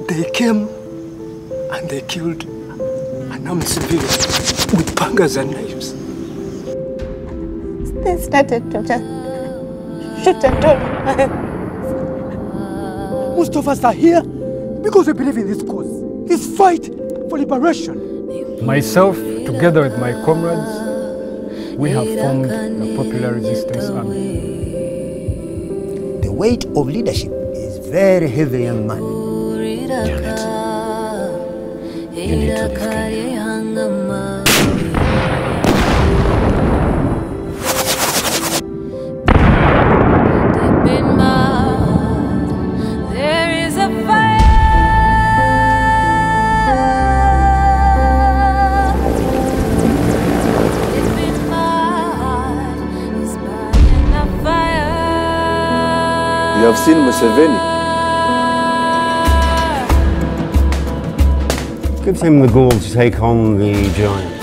They came and they killed unarmed civilians with pangas and knives. They started to just shoot at all. Most of us are here because we believe in this cause, this fight for liberation. Myself, together with my comrades, we have formed the Popular Resistance Army. The weight of leadership is very heavy, young man. Janet, you need to leave Kenya. You have seen Museveni. Give him the gall to take on the giant.